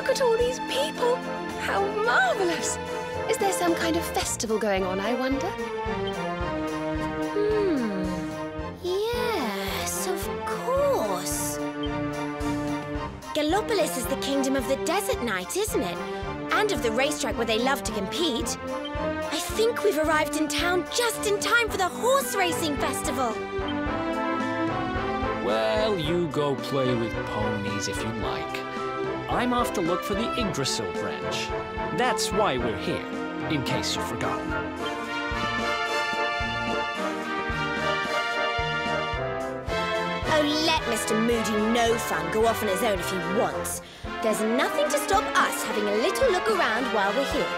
Look at all these people! How marvellous! Is there some kind of festival going on, I wonder? Yes, of course. Gallopolis is the kingdom of the desert knight, isn't it? And of the racetrack where they love to compete. I think we've arrived in town just in time for the horse racing festival. Well, you go play with ponies if you like. I'm off to look for the Yggdrasil branch. That's why we're here, in case you've forgotten. Oh, let Mr. Moody No Fun go off on his own if he wants. There's nothing to stop us having a little look around while we're here.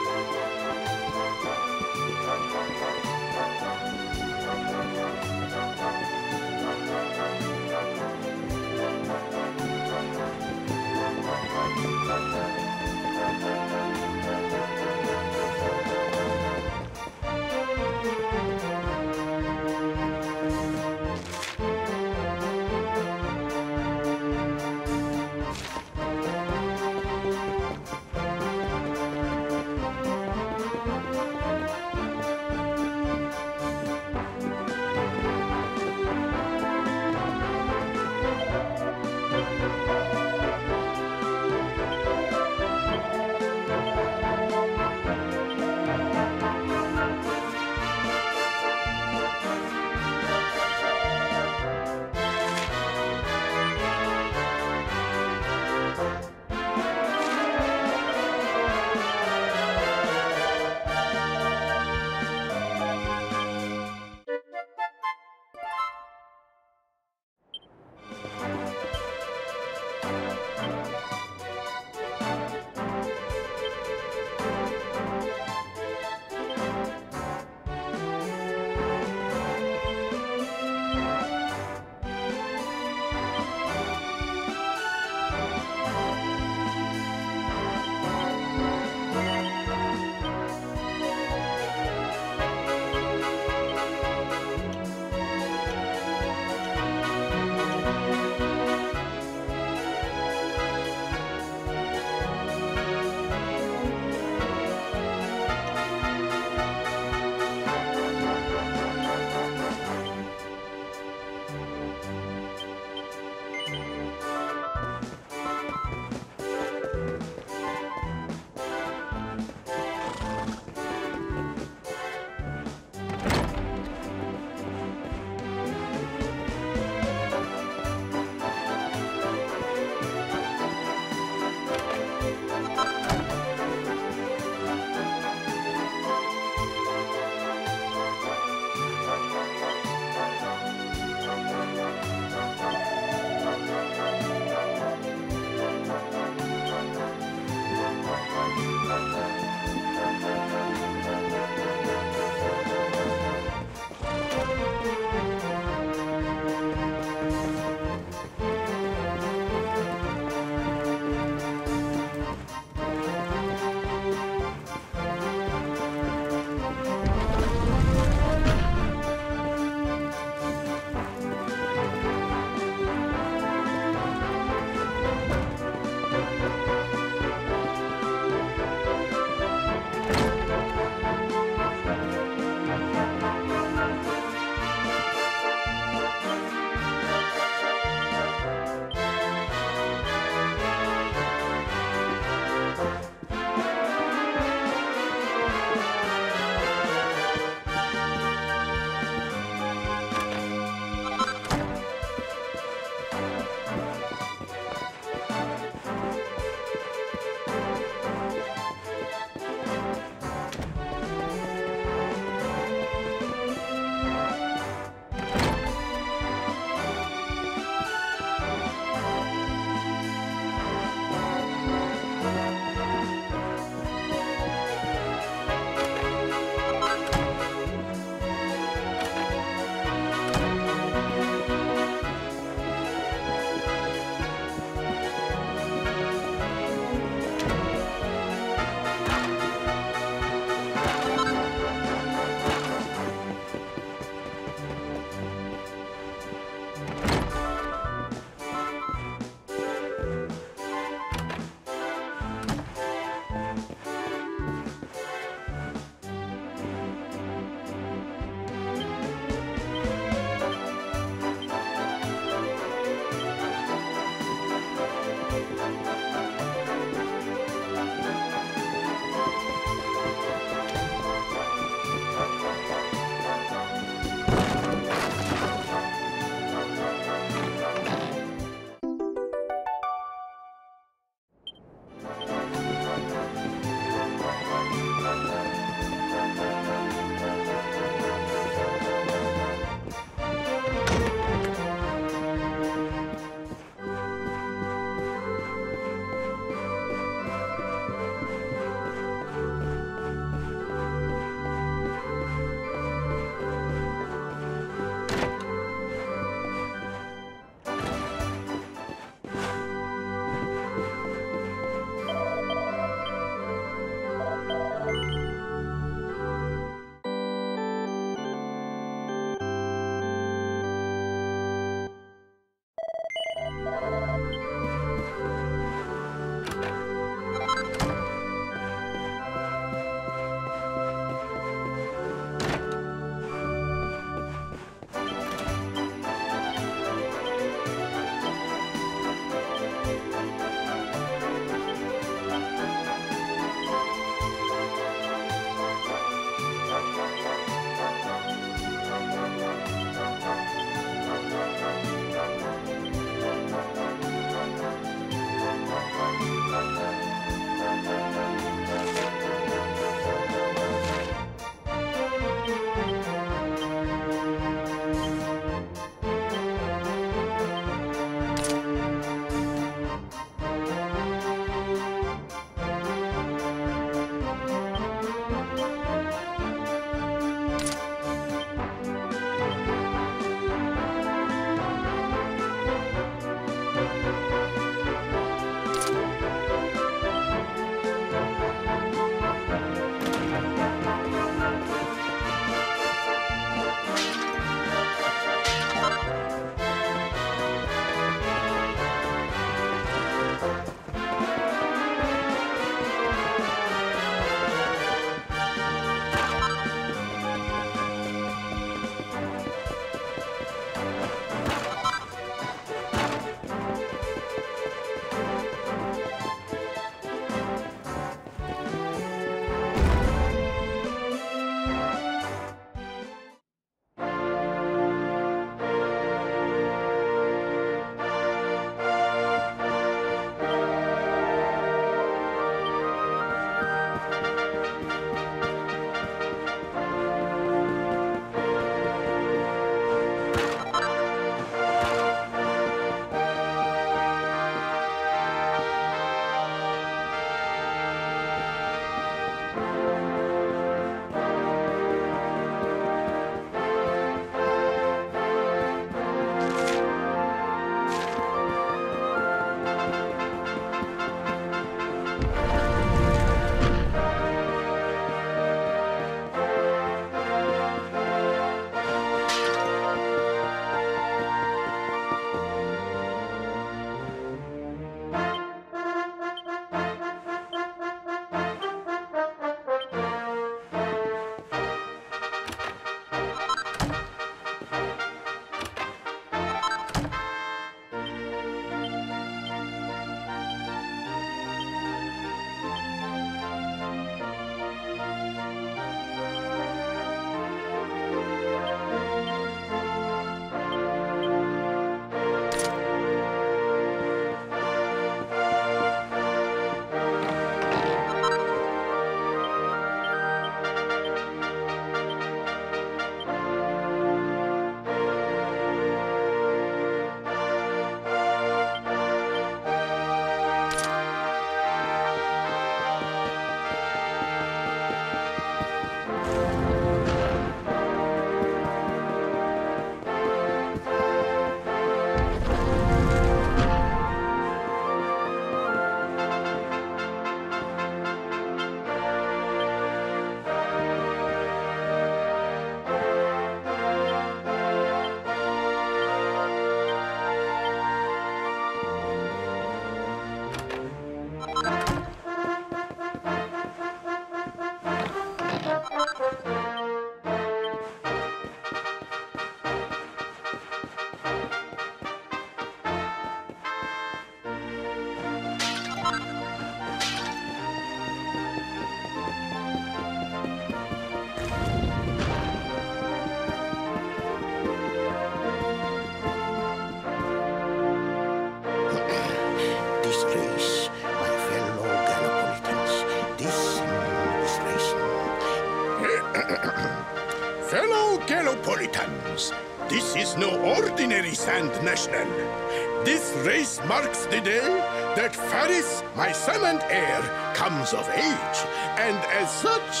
no ordinary Sand National. This race marks the day that Faris, my son and heir, comes of age. And as such...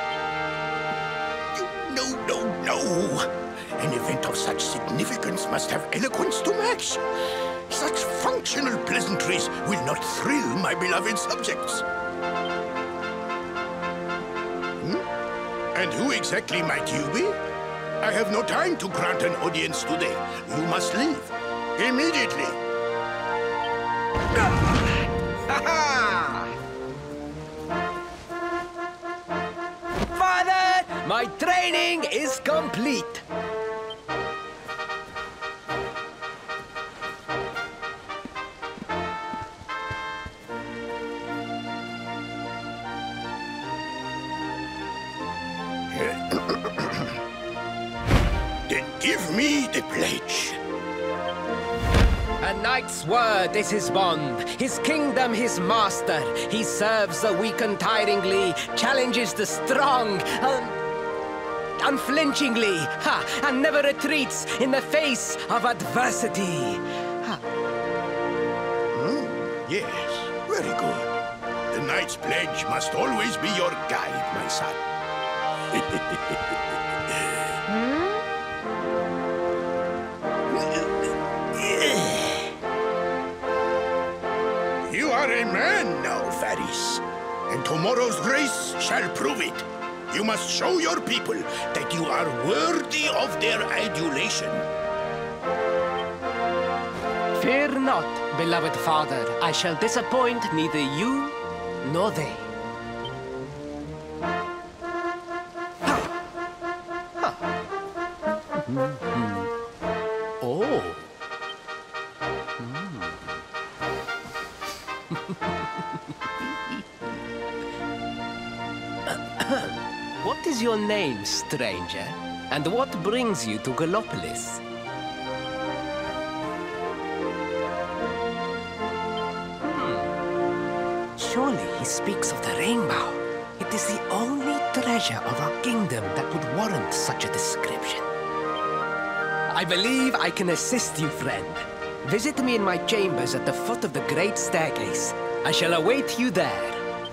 No. An event of such significance must have eloquence to match. Such functional pleasantries will not thrill my beloved subjects. And who exactly might you be? I have no time to grant an audience today. You must leave. Immediately. Father, my training is complete. Then give me the pledge. A knight's word is his bond, his kingdom his master. He serves the weak untiringly, challenges the strong unflinchingly, and never retreats in the face of adversity. Yes, very good. The knight's pledge must always be your guide, my son. You are a man now, Faris, and tomorrow's race shall prove it. You must show your people that you are worthy of their adulation. Fear not, beloved father. I shall disappoint neither you nor they. Oh. What is your name, stranger? And what brings you to Gallopolis? Surely he speaks of the rainbow. It is the only treasure of our kingdom that would warrant such a description. I believe I can assist you, friend. Visit me in my chambers at the foot of the great staircase. I shall await you there.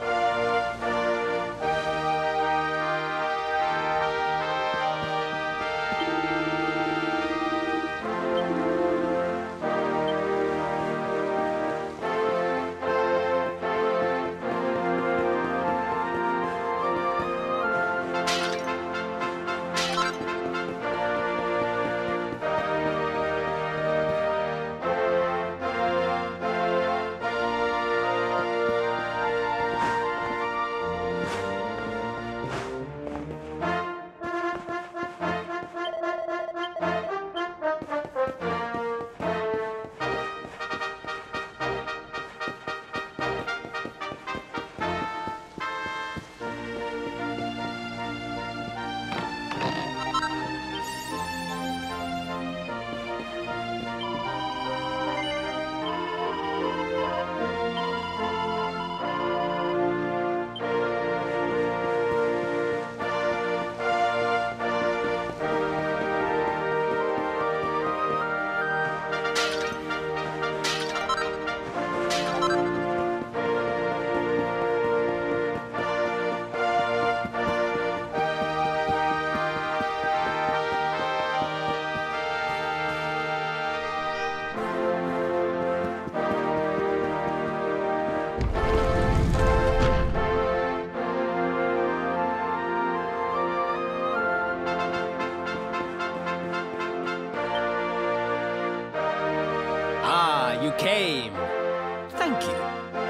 You came. Thank you.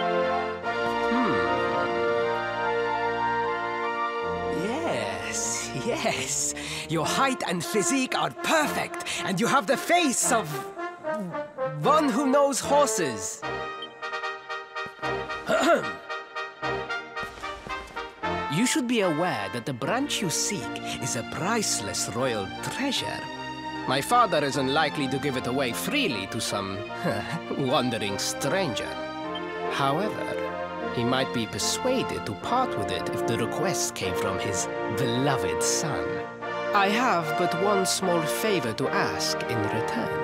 Yes. Your height and physique are perfect, and you have the face of one who knows horses. You should be aware that the branch you seek is a priceless royal treasure. My father is unlikely to give it away freely to some wandering stranger. However, he might be persuaded to part with it if the request came from his beloved son. I have but one small favor to ask in return.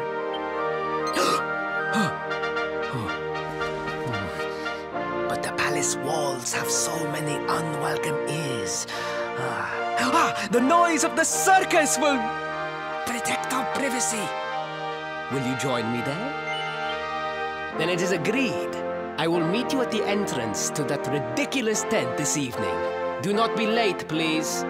But the palace walls have so many unwelcome ears. The noise of the circus will protect our privacy. Will you join me there? Then it is agreed. I will meet you at the entrance to that ridiculous tent this evening. Do not be late, please.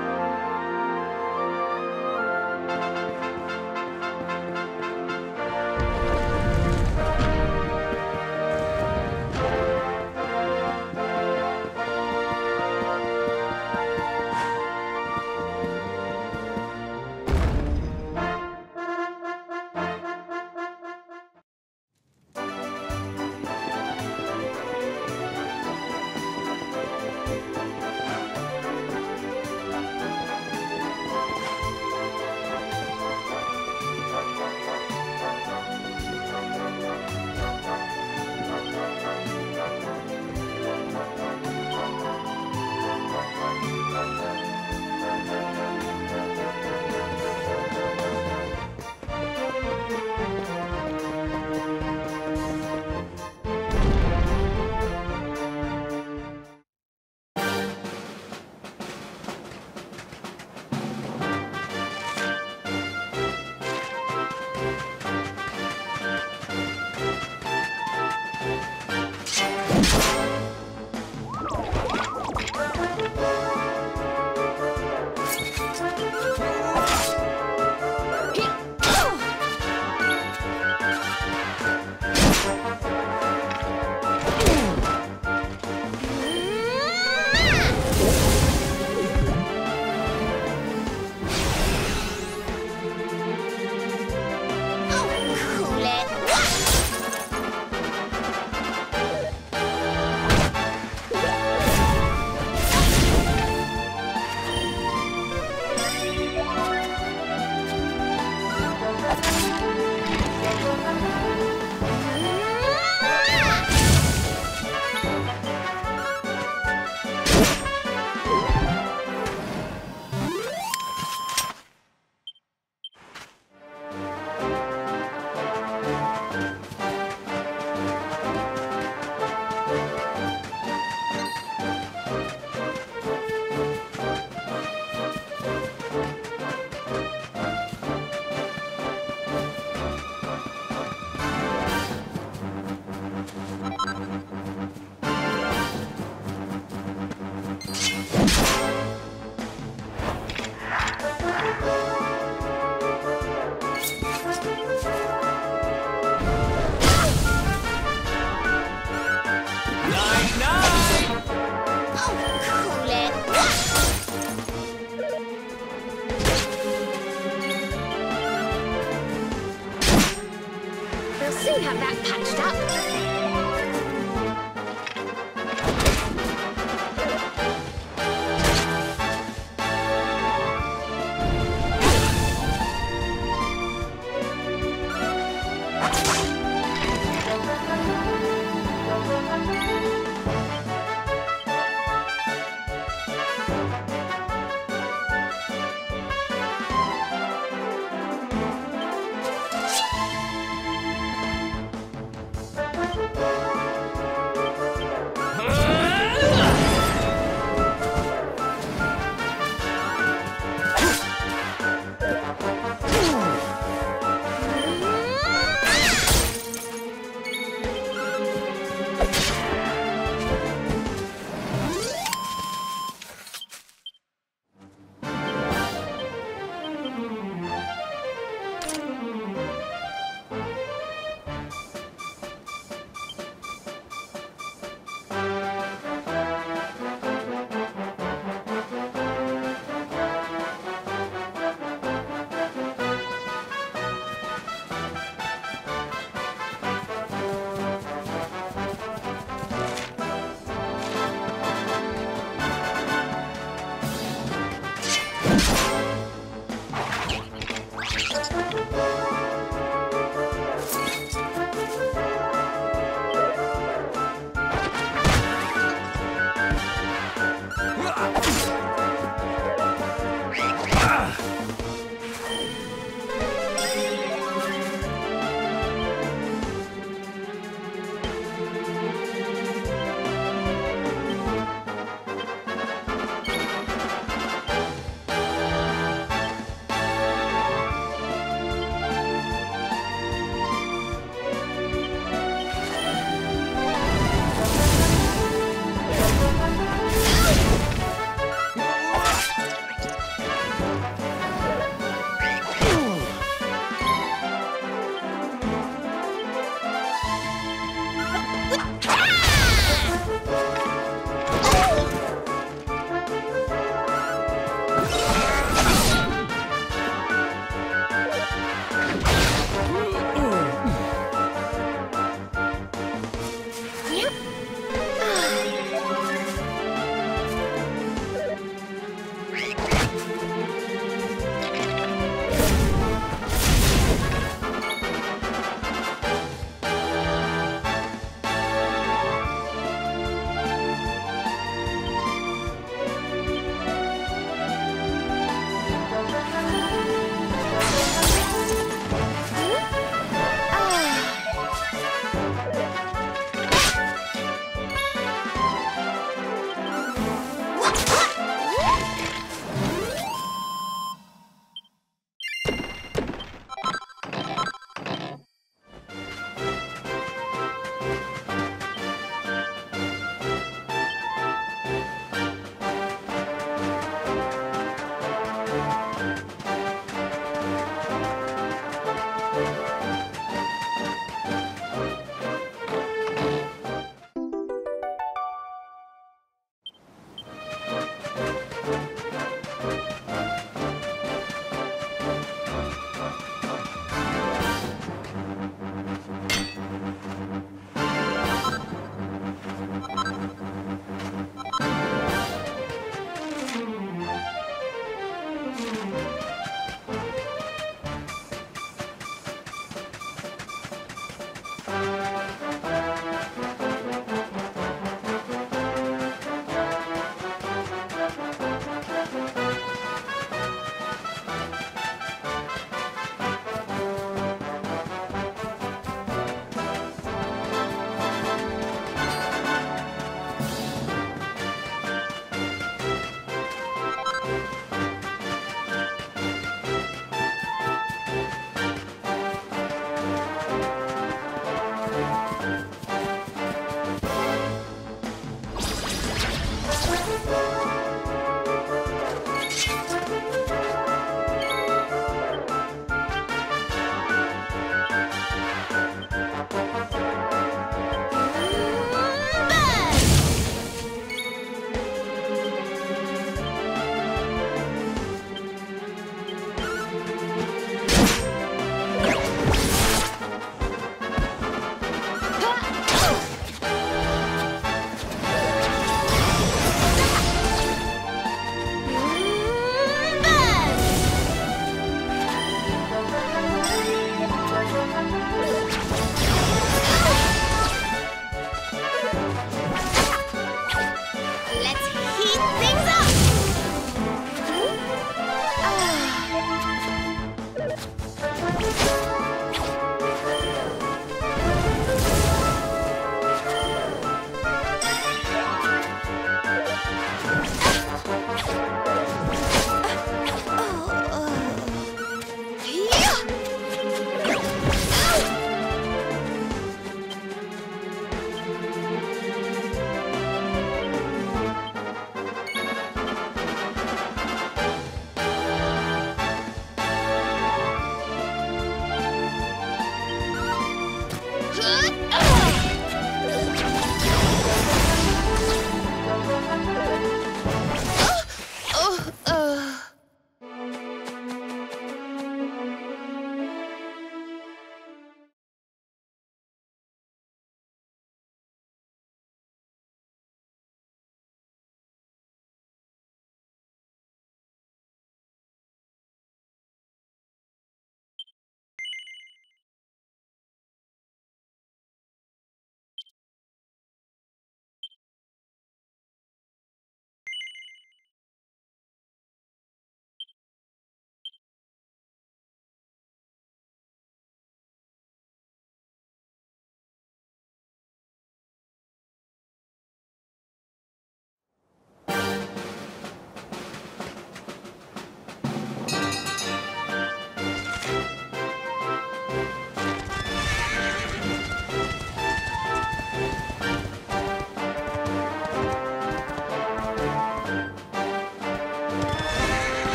Soon have that patched up.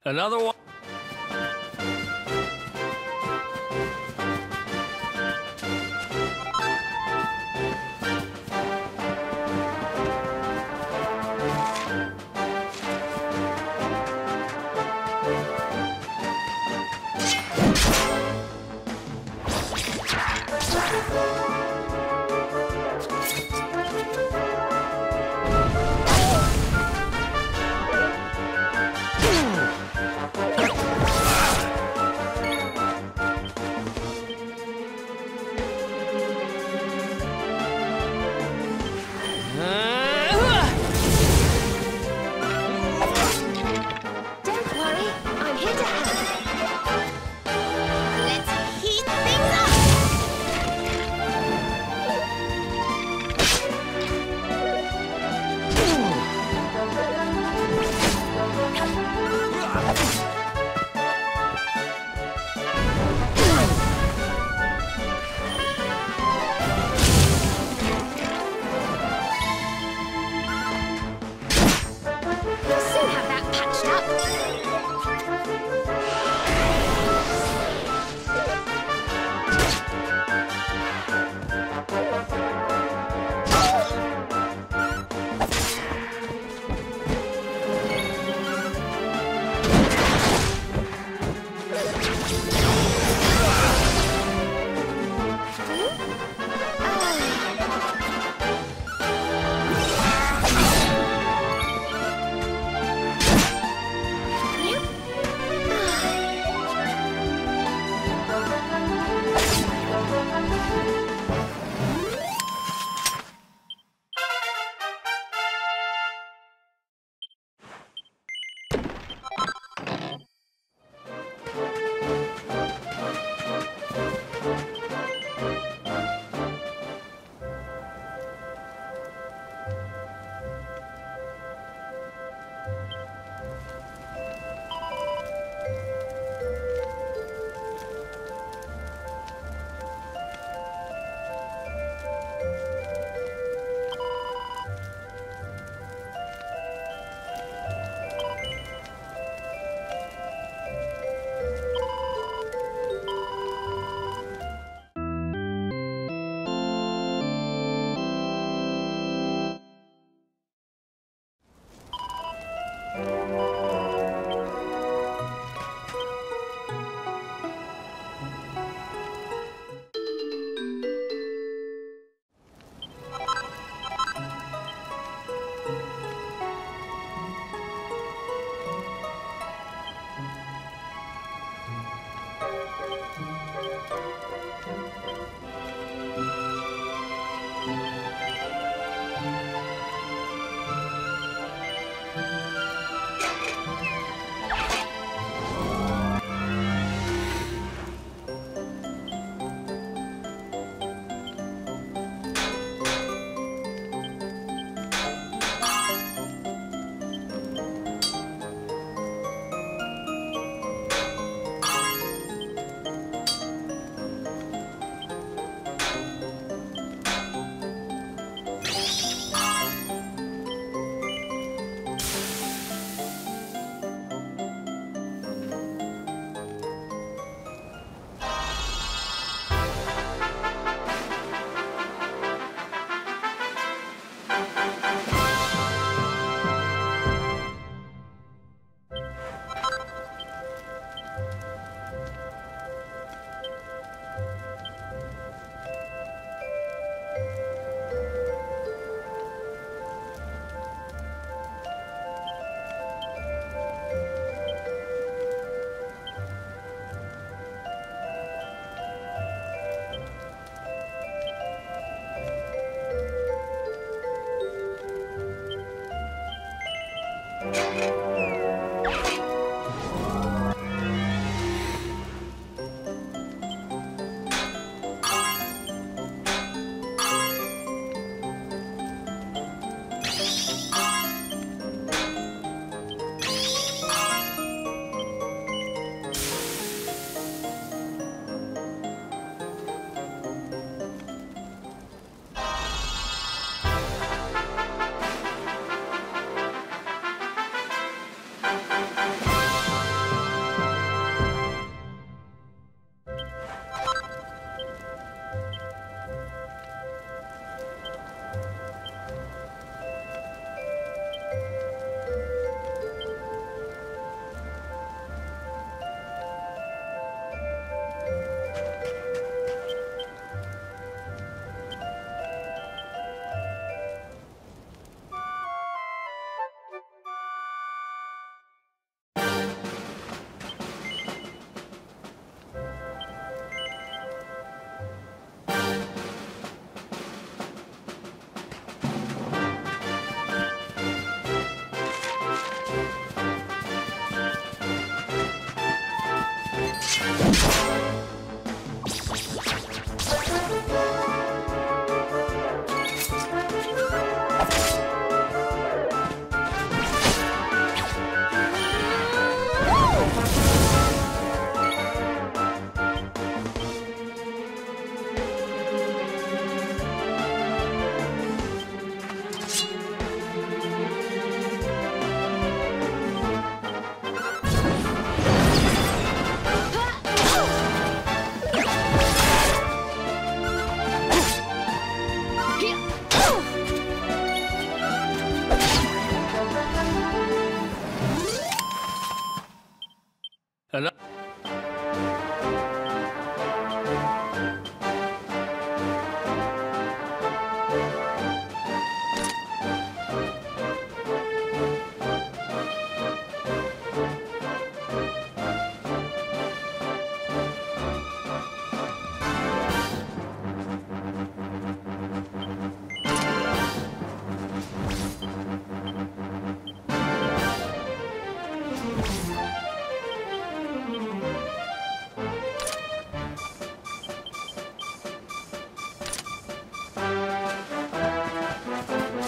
Another one. Don't worry, I'm here to help. Let's heat things up!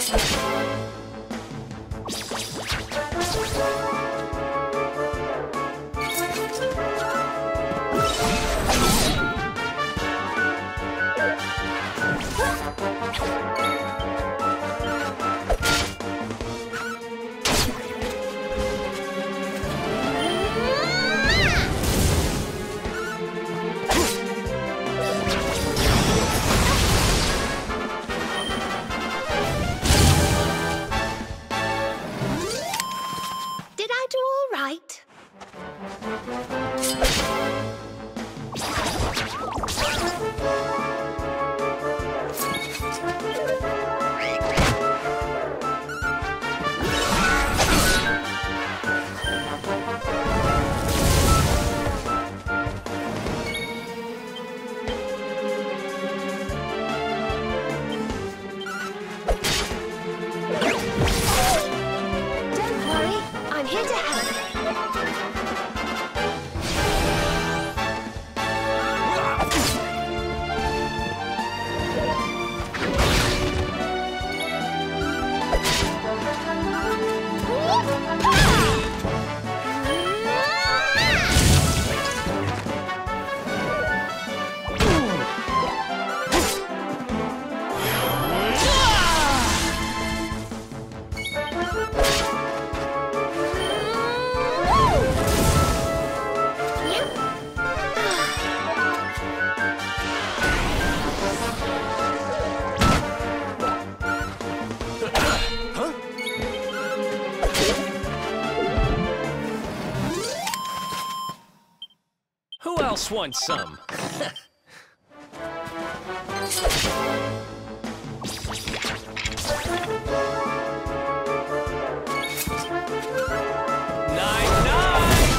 Did I do all right? Don't worry, I'm here to help. Who else wants some? Nine, nine!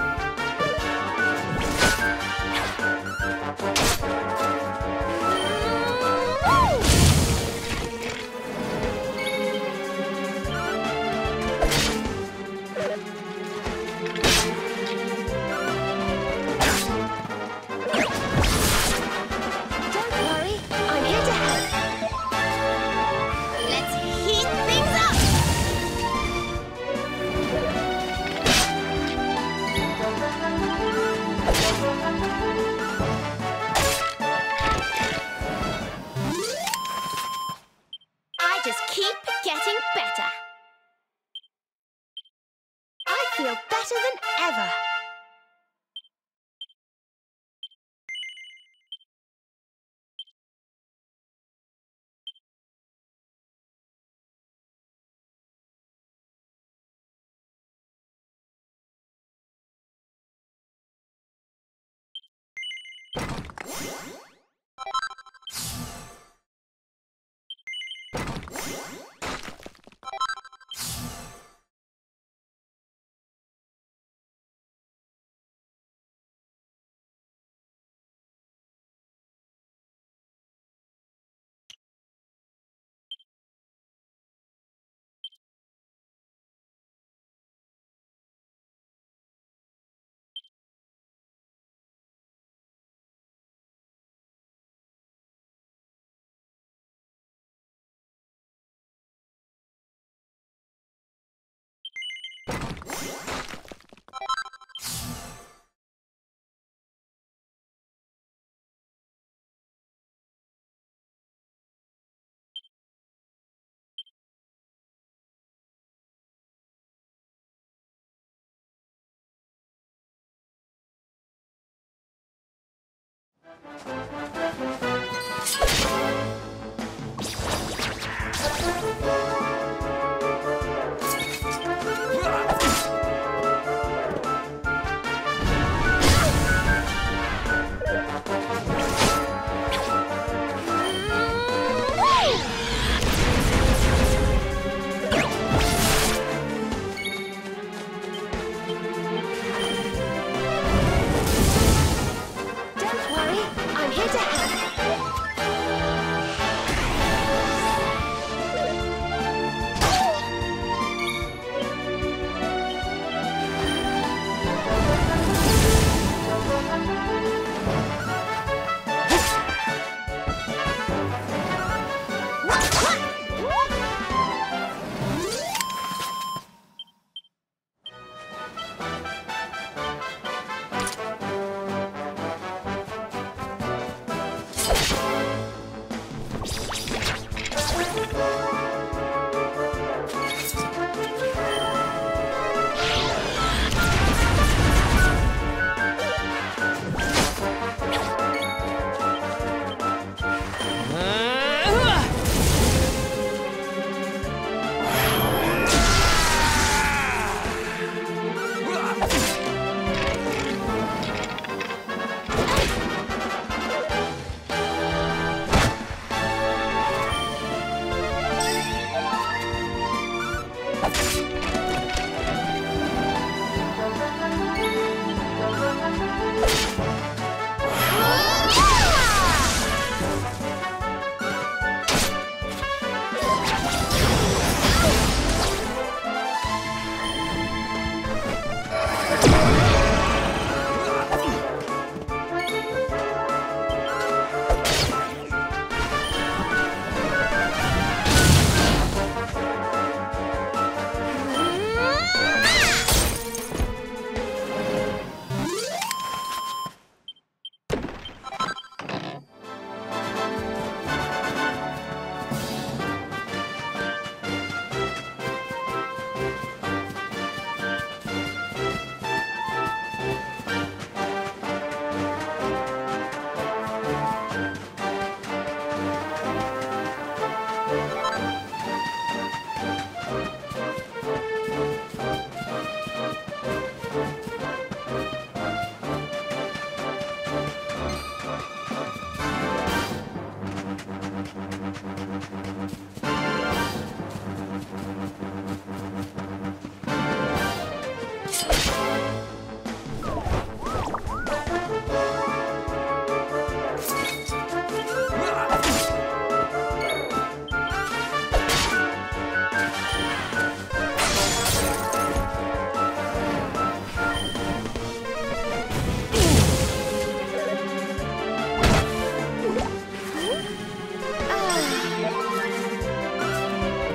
Don't worry, I'm here to help. Let's heat things up! I just keep getting better. I feel better than ever. Don't worry, I'm here to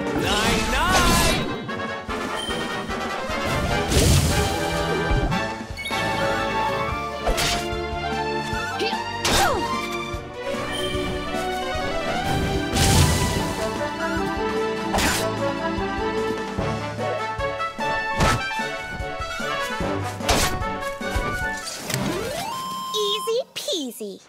Easy peasy.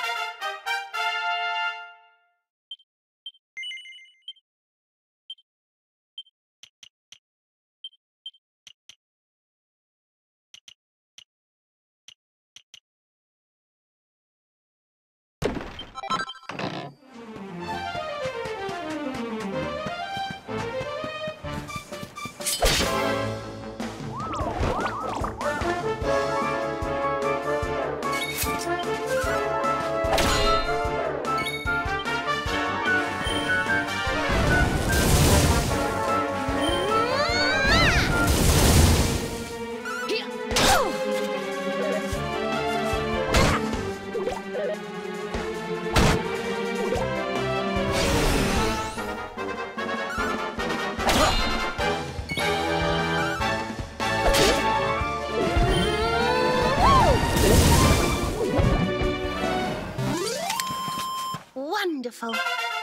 Wonderful.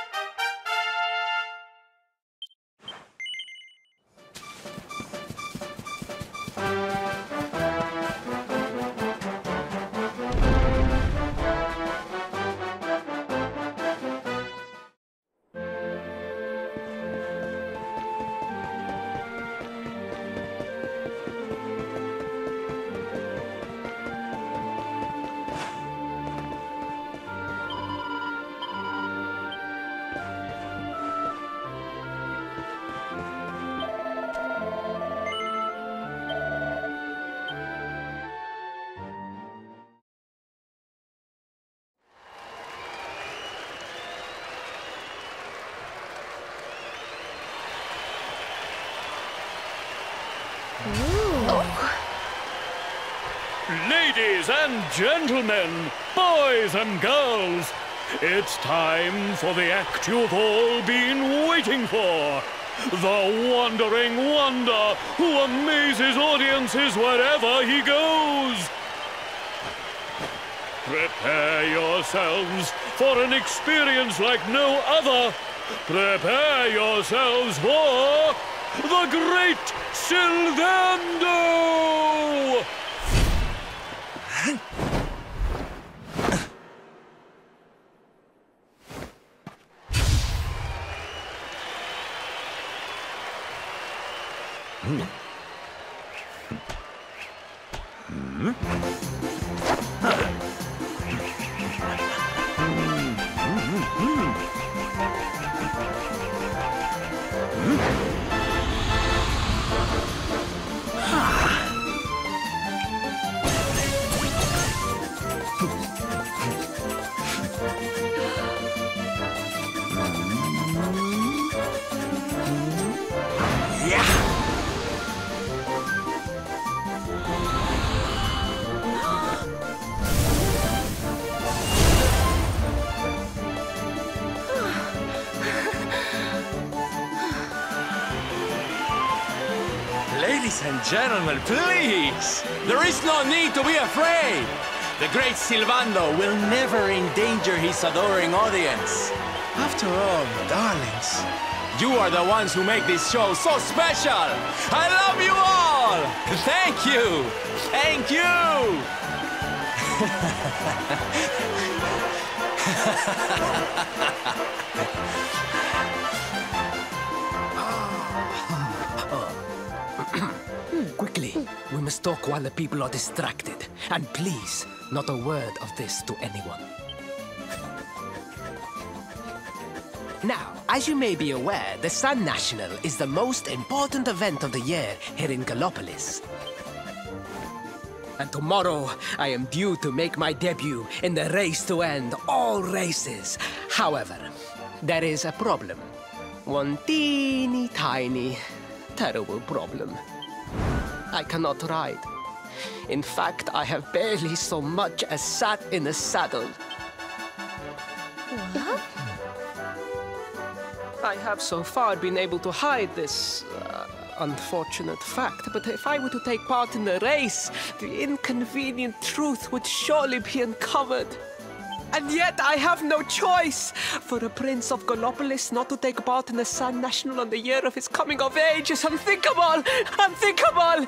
Ladies and gentlemen, boys and girls, it's time for the act you've all been waiting for. The Wandering Wonder who amazes audiences wherever he goes. Prepare yourselves for an experience like no other. Prepare yourselves for the Great Sylvando! Ladies and gentlemen, please! There is no need to be afraid! The great Sylvando will never endanger his adoring audience. After all, darlings, you are the ones who make this show so special! I love you all! Thank you! Thank you! Quickly, we must talk while the people are distracted. And please, not a word of this to anyone. Now, as you may be aware, the Sun National is the most important event of the year here in Gallopolis. And tomorrow, I am due to make my debut in the race to end all races. However, there is a problem. One teeny tiny, terrible problem. I cannot ride. In fact, I have barely so much as sat in a saddle. What? I have so far been able to hide this unfortunate fact, but if I were to take part in the race, the inconvenient truth would surely be uncovered. And yet I have no choice. For a prince of Gallopolis not to take part in the Sun National on the year of his coming of age is unthinkable! Unthinkable!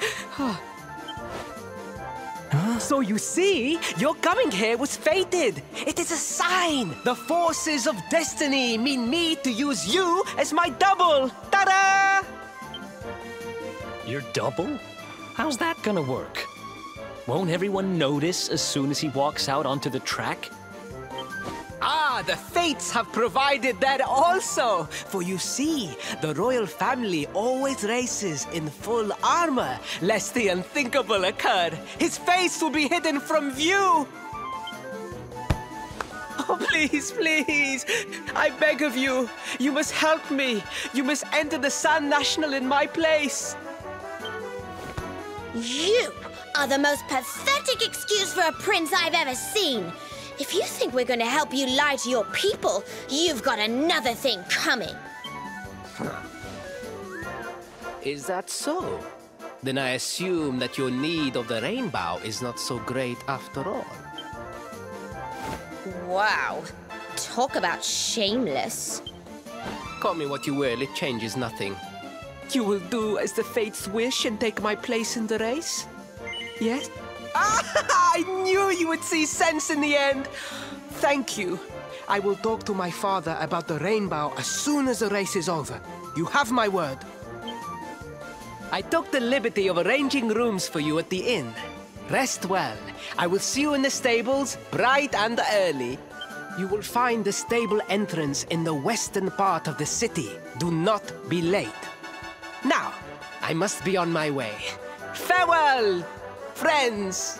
So you see, your coming here was fated. It is a sign. The forces of destiny mean me to use you as my double. Ta-da! Your double? How's that gonna work? Won't everyone notice as soon as he walks out onto the track? Ah, the fates have provided that also. For you see, the royal family always races in full armor, lest the unthinkable occur. His face will be hidden from view. Oh, please, please, I beg of you. You must help me. You must enter the Sun National in my place. You are the most pathetic excuse for a prince I've ever seen. If you think we're going to help you lie to your people, you've got another thing coming. Is that so? Then I assume that your need of the rainbow is not so great after all. Wow. Talk about shameless. Call me what you will, it changes nothing. You will do as the fates wish and take my place in the race? Yes? I knew you would see sense in the end. Thank you. I will talk to my father about the rainbow as soon as the race is over. You have my word. I took the liberty of arranging rooms for you at the inn. Rest well. I will see you in the stables, bright and early. You will find the stable entrance in the western part of the city. Do not be late. Now, I must be on my way. Farewell, friends!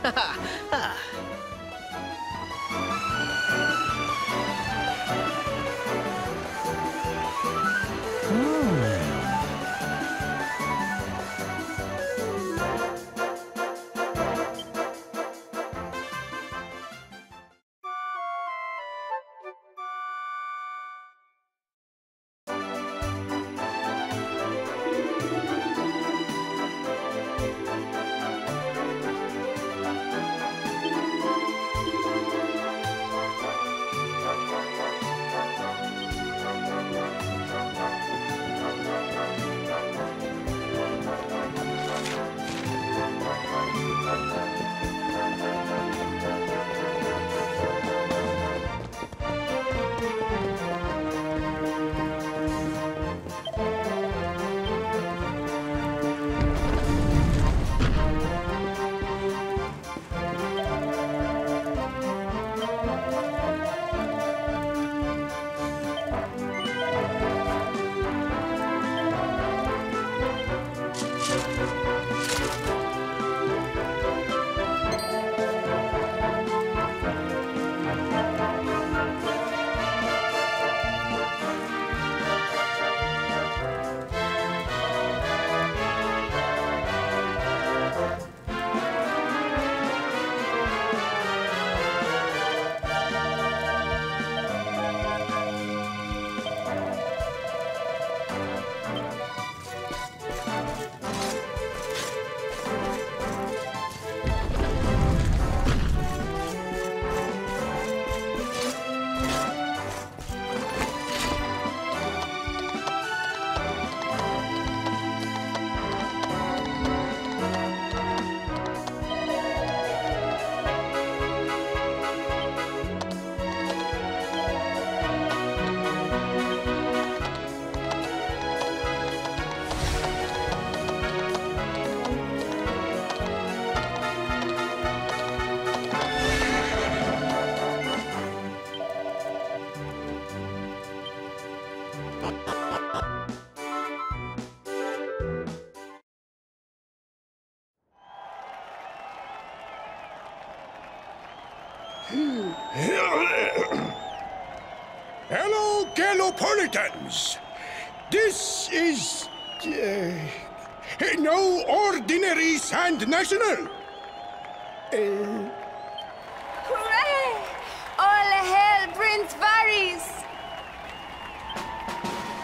Hello, Gallopolitans! This is... no ordinary Sand National! Hooray! All hail Prince Varys!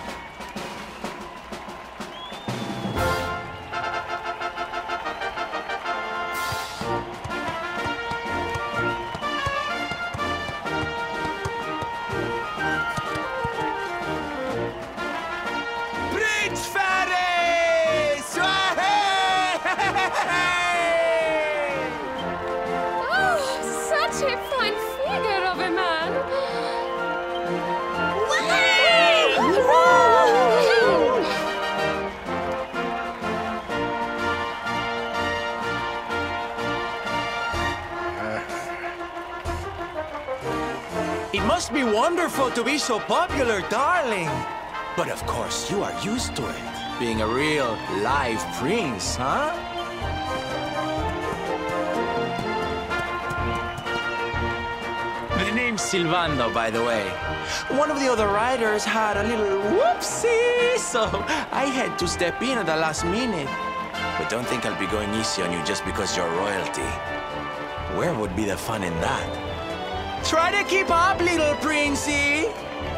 must be wonderful to be so popular, darling. But of course, you are used to it. Being a real, live prince, huh? The name's Sylvando, by the way. One of the other riders had a little whoopsie, so I had to step in at the last minute. But don't think I'll be going easy on you just because you're royalty. Where would be the fun in that? Try to keep up, little princey!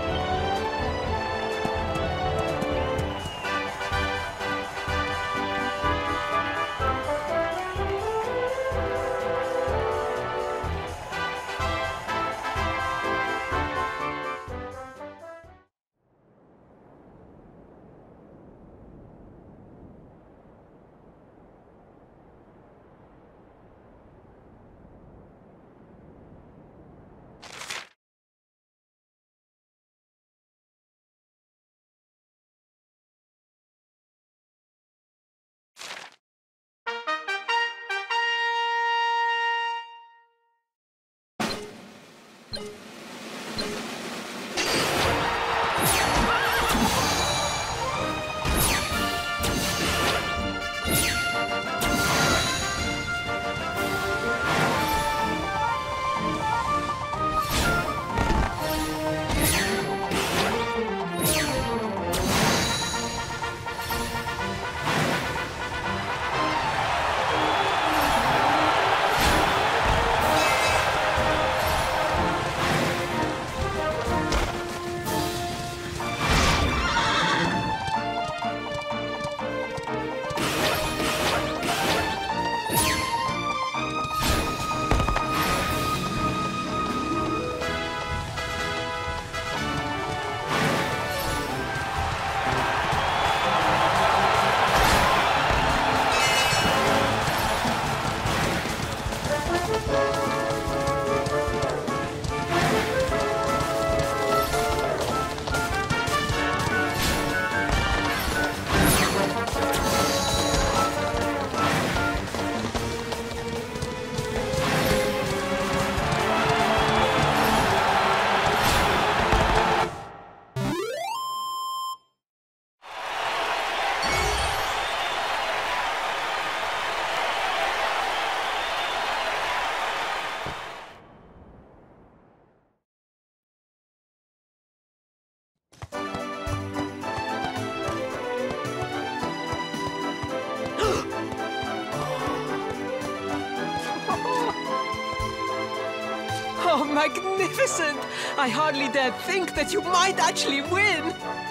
Oh, magnificent! I hardly dared think that you might actually win!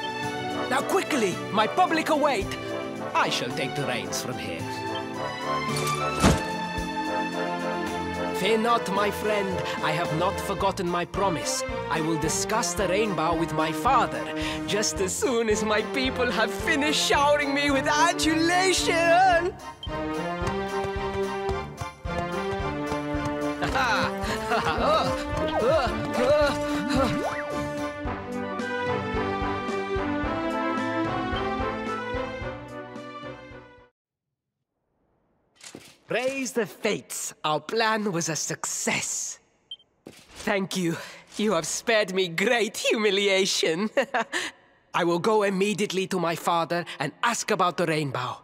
Now quickly, my public await! I shall take the reins from here. Fear not, my friend. I have not forgotten my promise. I will discuss the rainbow with my father, just as soon as my people have finished showering me with adulation! Praise the fates, our plan was a success. Thank you. You have spared me great humiliation. I will go immediately to my father and ask about the rainbow.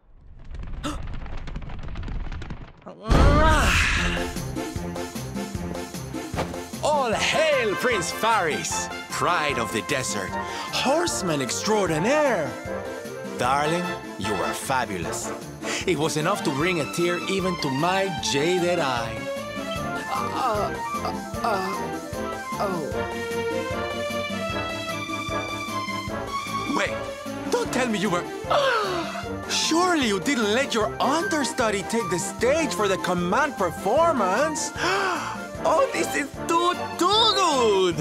All hail Prince Faris, pride of the desert, horseman extraordinaire. Darling, you were fabulous. It was enough to bring a tear even to my jaded eye. Wait, don't tell me you were... Surely you didn't let your understudy take the stage for the command performance? Oh, this is too good!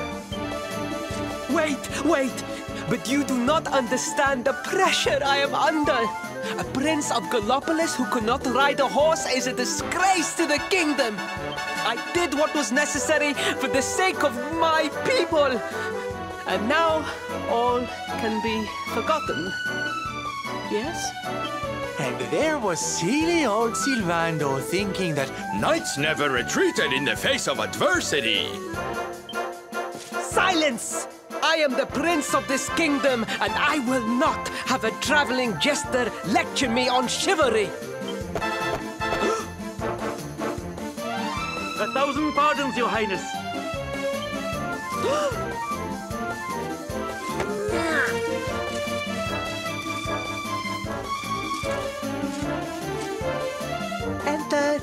Wait! But you do not understand the pressure I am under. A prince of Gallopolis who could not ride a horse is a disgrace to the kingdom. I did what was necessary for the sake of my people. And now, all can be forgotten. Yes? And there was silly old Sylvando thinking that knights never retreated in the face of adversity. Silence! I am the prince of this kingdom, and I will not have a traveling jester lecture me on chivalry! 1,000 pardons, Your Highness. Enter!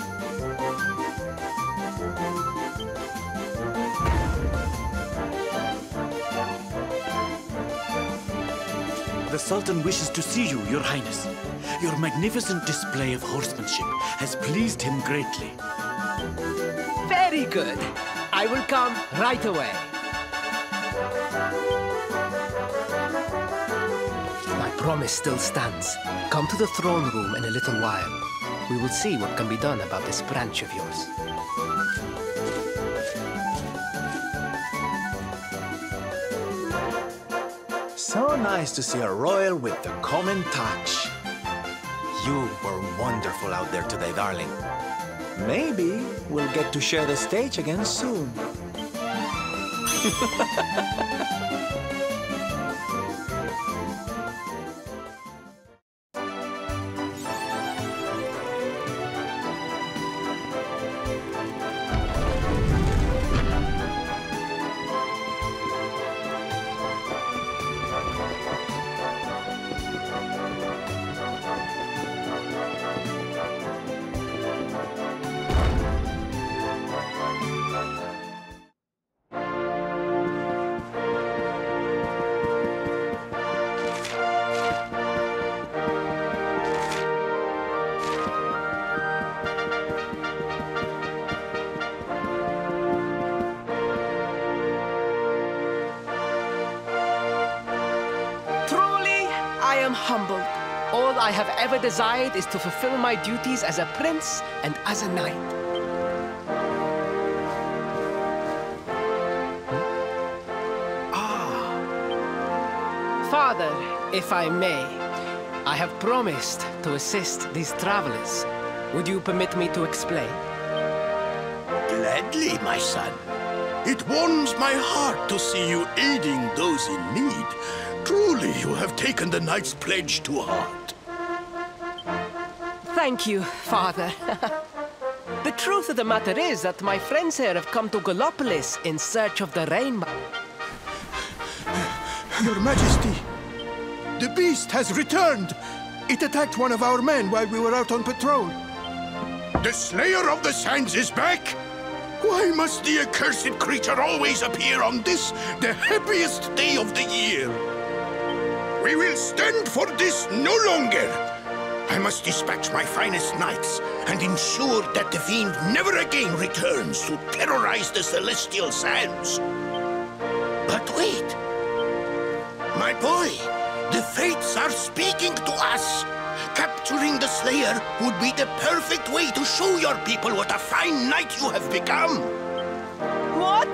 The Sultan wishes to see you, Your Highness. Your magnificent display of horsemanship has pleased him greatly. Very good. I will come right away. My promise still stands. Come to the throne room in a little while. We will see what can be done about this branch of yours. So nice to see a royal with the common touch. You were wonderful out there today, darling. Maybe we'll get to share the stage again soon. I am humbled. All I have ever desired is to fulfill my duties as a prince and as a knight. Father, if I may, I have promised to assist these travelers. Would you permit me to explain? Gladly, my son. It warms my heart to see you aiding those in need. Truly, you have taken the knight's pledge to heart. Thank you, Father. The truth of the matter is that my friends here have come to Gallopolis in search of the rainbow. Your Majesty, the beast has returned. It attacked one of our men while we were out on patrol. The Slayer of the Sands is back? Why must the accursed creature always appear on this, the happiest day of the year? We will stand for this no longer. I must dispatch my finest knights and ensure that the fiend never again returns to terrorize the Celestial Sands. But wait! My boy, the Fates are speaking to us. Capturing the Slayer would be the perfect way to show your people what a fine knight you have become. What?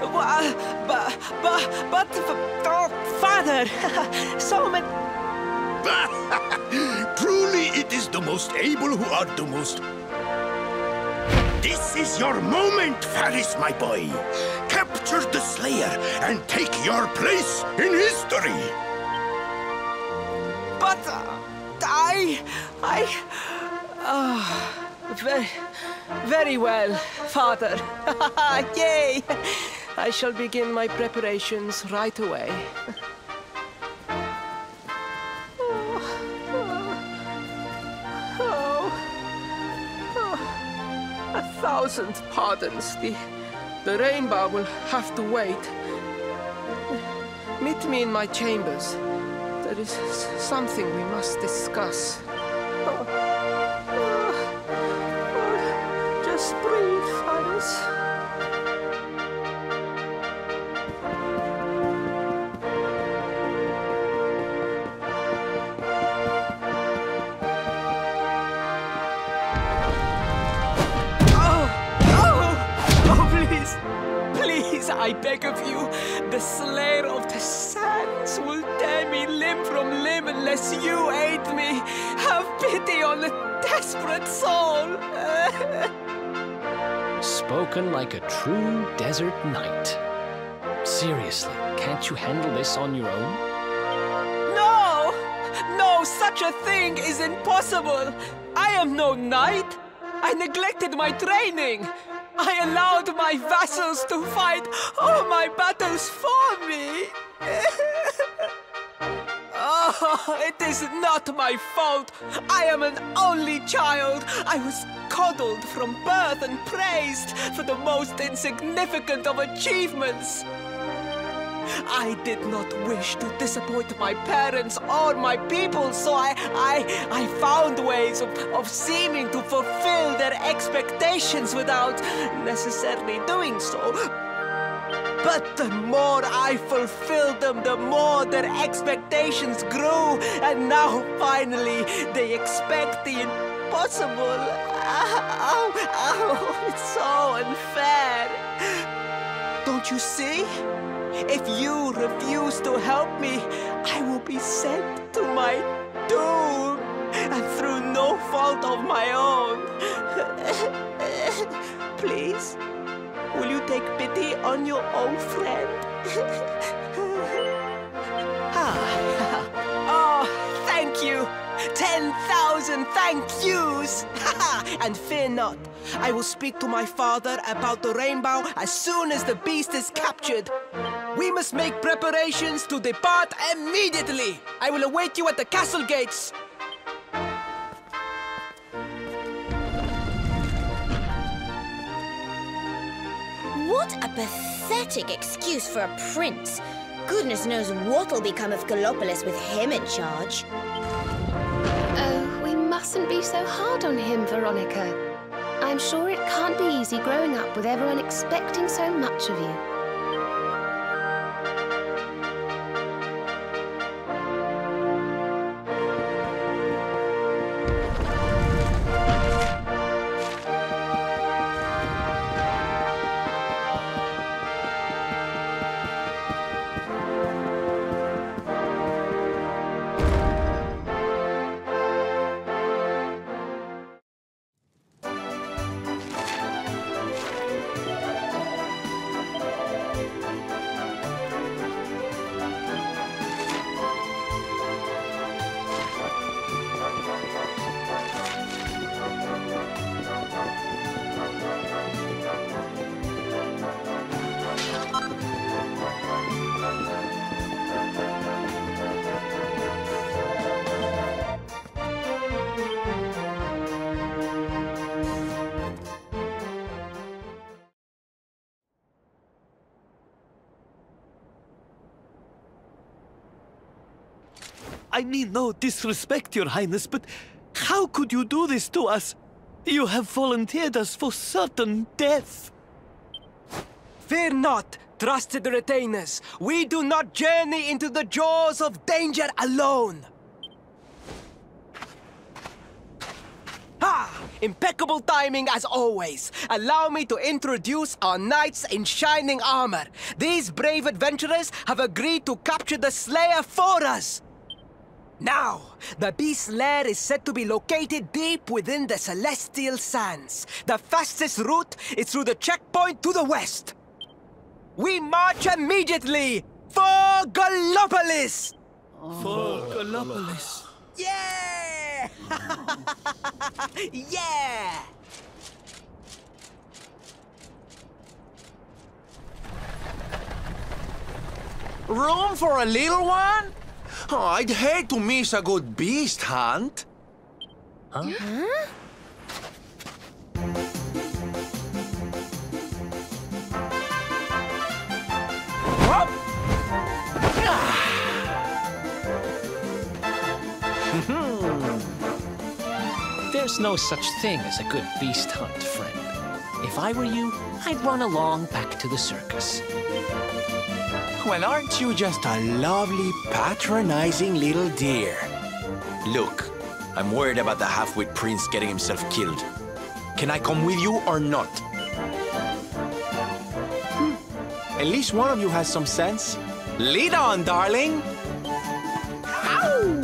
But, oh, Father, so many... Truly, it is the most able who are the most... This is your moment, Faris, my boy. Capture the Slayer and take your place in history. But very well, Father. Yay! I shall begin my preparations right away. A thousand pardons. The rainbow will have to wait. Meet me in my chambers. There is something we must discuss. Just breathe, Faris. Please, I beg of you, the Slayer of the Sands will tear me limb from limb unless you aid me. Have pity on a desperate soul. Spoken like a true desert knight. Seriously, can't you handle this on your own? No! No, such a thing is impossible! I am no knight! I neglected my training! I allowed my vassals to fight all my battles for me! Oh, it is not my fault! I am an only child! I was coddled from birth and praised for the most insignificant of achievements! I did not wish to disappoint my parents or my people, so I found ways of seeming to fulfill their expectations without necessarily doing so. But the more I fulfilled them, the more their expectations grew, and now finally they expect the impossible. It's so unfair. Don't you see? If you refuse to help me, I will be sent to my doom, and through no fault of my own. Please, will you take pity on your old friend? Oh, thank you! 10,000 thank yous! And fear not, I will speak to my father about the rainbow as soon as the beast is captured. We must make preparations to depart immediately. I will await you at the castle gates. What a pathetic excuse for a prince. Goodness knows what'll become of Gallopolis with him in charge. Oh, we mustn't be so hard on him, Veronica. I'm sure it can't be easy growing up with everyone expecting so much of you. I mean no disrespect, Your Highness, but how could you do this to us? You have volunteered us for certain death. Fear not, trusted retainers. We do not journey into the jaws of danger alone. Ha! Impeccable timing as always. Allow me to introduce our knights in shining armor. These brave adventurers have agreed to capture the Slayer for us. Now, the beast's lair is said to be located deep within the Celestial Sands. The fastest route is through the checkpoint to the west. We march immediately for Gallopolis! For Gallopolis. Yeah! Yeah! Room for a little one? Oh, I'd hate to miss a good beast hunt. Huh? There's no such thing as a good beast hunt, friend. If I were you, I'd run along back to the circus. Well, aren't you just a lovely, patronizing little dear? Look, I'm worried about the half-wit prince getting himself killed. Can I come with you or not? At least one of you has some sense. Lead on, darling! Ow!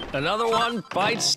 Another one bites.